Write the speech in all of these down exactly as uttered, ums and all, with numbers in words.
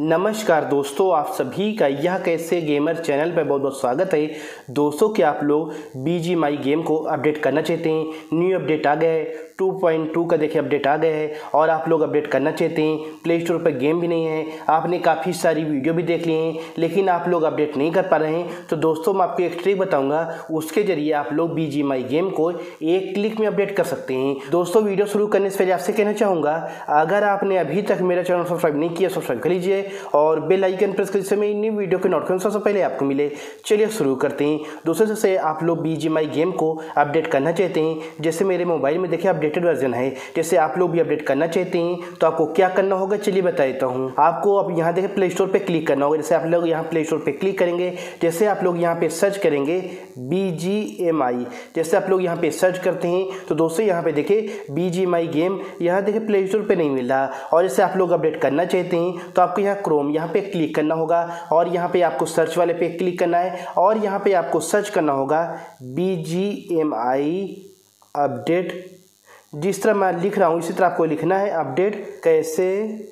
नमस्कार दोस्तों, आप सभी का यह कैसे गेमर चैनल पर बहुत बहुत स्वागत है। दोस्तों, क्या आप लोग बीजीएमआई गेम को अपडेट करना चाहते हैं? न्यू अपडेट आ गया है, टू पॉइंट टू का देखिए अपडेट आ गया है और आप लोग अपडेट करना चाहते हैं। प्ले स्टोर पर गेम भी नहीं है, आपने काफ़ी सारी वीडियो भी देख ली हैं, लेकिन आप लोग अपडेट नहीं कर पा रहे हैं। तो दोस्तों, मैं आपको एक ट्रिक बताऊंगा, उसके जरिए आप लोग बीजीएमआई गेम को एक क्लिक में अपडेट कर सकते हैं। दोस्तों, वीडियो शुरू करने से पहले आपसे कहना चाहूँगा, अगर आपने अभी तक मेरा चैनल सब्सक्राइब नहीं किया, सब्सक्राइब कर लीजिए और बेल आइकन प्रेस कर जिससे मेरी न्यू वीडियो के नोटिफिकेशन सबसे पहले आपको मिले। चलिए शुरू करते हैं। दोस्तों, से आप लोग बीजीएमआई गेम को अपडेट करना चाहते हैं, जैसे मेरे मोबाइल में देखिए अपडेटेड वर्जन है, जैसे आप लोग भी अपडेट करना चाहते हैं तो आपको क्या करना होगा चलिए बता देता हूँ। आपको अब यहाँ देखिए प्ले स्टोर पे क्लिक करना होगा। जैसे आप लोग यहाँ प्ले स्टोर पे क्लिक करेंगे, जैसे आप लोग यहाँ पे सर्च करेंगे बीजीएमआई, जैसे आप लोग यहाँ पे सर्च करते हैं तो दोस्तों यहाँ पे देखिए बीजीएमआई गेम यहाँ देखिए प्ले स्टोर पे नहीं मिल रहा। और जैसे आप लोग अपडेट करना चाहते हैं तो आपको यहाँ क्रोम यहाँ पे क्लिक करना होगा और यहाँ पे आपको सर्च वाले पे क्लिक करना है और यहाँ पे आपको सर्च करना होगा बीजीएमआई अपडेट। जिस तरह मैं लिख रहा हूँ इसी तरह आपको लिखना है, अपडेट कैसे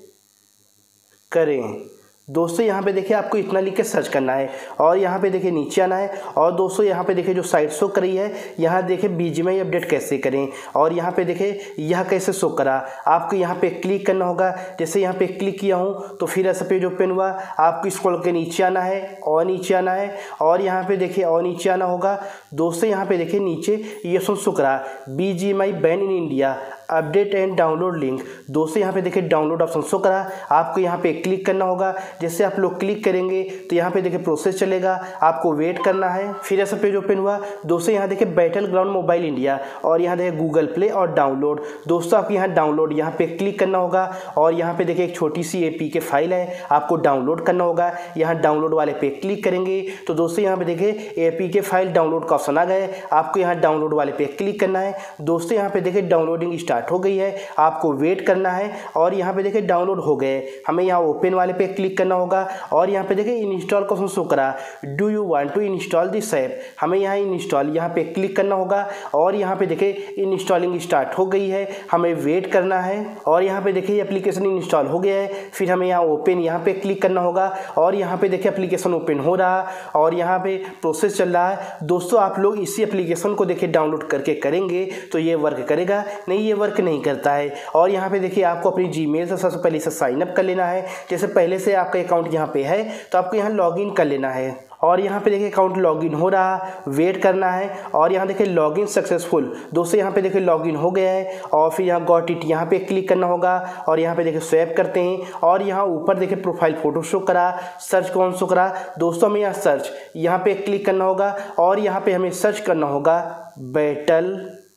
करें। दोस्तों, यहाँ पे देखिए आपको इतना लिख के सर्च करना है और यहाँ पे देखिए नीचे आना है और दोस्तों यहाँ पे देखिए जो साइट शो कर रही है, यहाँ देखिए बीजीएमआई अपडेट कैसे करें और यहाँ पे देखिए यह कैसे शो करा। आपको यहाँ पे क्लिक करना होगा। जैसे यहाँ पे क्लिक किया हूँ तो फिर ऐसा पेज ओपन हुआ। आपको स्क्रॉल के नीचे आना है और नीचे आना है और यहाँ पे देखिए और नीचे आना होगा। दोस्तों, यहाँ पे देखिए नीचे ये शो करा BGMI ban in India, update and download link. दोस्तों, यहाँ पे देखिए डाउनलोड ऑप्शन शो करा। आपको यहाँ पे क्लिक करना होगा। जैसे आप लोग क्लिक करेंगे तो यहाँ पे देखिए प्रोसेस चलेगा, आपको वेट करना है। फिर ऐसा पेज ओपन हुआ। दोस्तों, यहाँ देखिए बैटल ग्राउंड मोबाइल इंडिया और यहाँ देखिए गूगल प्ले और डाउनलोड। दोस्तों, आपको यहाँ डाउनलोड यहाँ पे क्लिक करना होगा और यहाँ पे देखिए एक छोटी सी एपीके फाइल है, आपको डाउनलोड करना होगा। यहाँ डाउनलोड वाले पे क्लिक करेंगे तो दोस्तों यहाँ पे देखिए एपीके फाइल डाउनलोड का ऑप्शन आ गया है। आपको यहाँ डाउनलोड वाले पे क्लिक करना है। दोस्तों, यहाँ पे देखिए डाउनलोडिंग स्टार्ट हो गई है, आपको वेट करना है और यहाँ पे देखिए डाउनलोड हो गए। हमें यहाँ ओपन वाले पे क्लिक करना होगा और यहाँ पे देखिए इंस्टॉल का ऑप्शन शो करा, do you want to install this app. हमें यहाँ इंस्टॉल यहाँ पे क्लिक करना होगा और यहाँ पे देखिए इंस्टॉलिंग स्टार्ट हो गई है, हमें वेट करना है और यहाँ पे देखिए एप्लीकेशन इंस्टॉल हो गया है। फिर हमें यहाँ ओपन यहाँ पे क्लिक करना होगा और यहाँ पे देखिए एप्लीकेशन ओपन हो रहा और यहाँ पे प्रोसेस चल रहा है। दोस्तों, आप लोग इसी एप्लीकेशन को देखिए डाउनलोड करके करेंगे तो ये वर्क करेगा, नहीं ये वर्क नहीं करता है। और यहाँ पे देखिए आपको अपनी जीमेल से सबसे पहले से साइन अप कर लेना है। जैसे पहले से आपका अकाउंट यहाँ पे है तो आपको यहाँ लॉगिन कर लेना है और यहाँ पे देखिए अकाउंट लॉगिन हो रहा, वेट करना है और यहाँ देखिए लॉगिन सक्सेसफुल। दोस्तों, यहाँ पे देखिए लॉगिन हो गया है और फिर यहाँ गॉट इट यहाँ पे क्लिक करना होगा और यहाँ पे देखिए स्वैप करते हैं और यहाँ ऊपर देखिए प्रोफाइल फोटो शो करा, सर्च कौन शो करा। दोस्तों, हमें यहाँ सर्च यहाँ पे क्लिक करना होगा और यहाँ पे हमें सर्च करना होगा बैटल।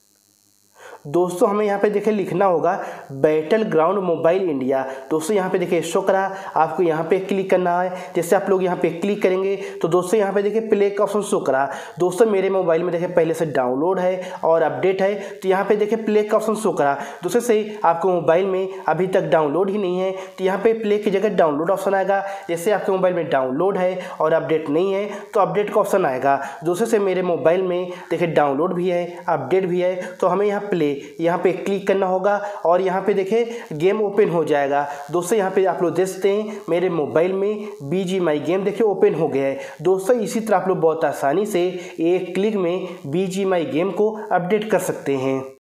दोस्तों, हमें यहाँ पे देखिए लिखना होगा बैटल ग्राउंड मोबाइल इंडिया। दोस्तों, यहाँ पे देखिए शो करा, आपको यहाँ पे क्लिक करना है। जैसे आप लोग यहाँ पे क्लिक करेंगे तो दोस्तों यहाँ पे देखिए प्ले का ऑप्शन शो करा। दोस्तों, मेरे मोबाइल में देखिए पहले से डाउनलोड है और अपडेट है तो यहाँ पे देखिए प्ले का ऑप्शन शो करा। दूसरे से आपको मोबाइल में अभी तक डाउनलोड ही नहीं है तो यहाँ पे प्ले की जगह डाउनलोड ऑप्शन आएगा। जैसे आपके मोबाइल में डाउनलोड है और अपडेट नहीं है तो अपडेट का ऑप्शन आएगा। दूसरे से मेरे मोबाइल में देखिए डाउनलोड भी है, अपडेट भी है तो हमें यहाँ प्ले यहाँ पे क्लिक करना होगा और यहाँ पे देखिए गेम ओपन हो जाएगा। दोस्तों, यहाँ पे आप लोग देखते हैं मेरे मोबाइल में बीजीएमआई गेम देखिए ओपन हो गया है। दोस्तों, इसी तरह आप लोग बहुत आसानी से एक क्लिक में बीजीएमआई गेम को अपडेट कर सकते हैं।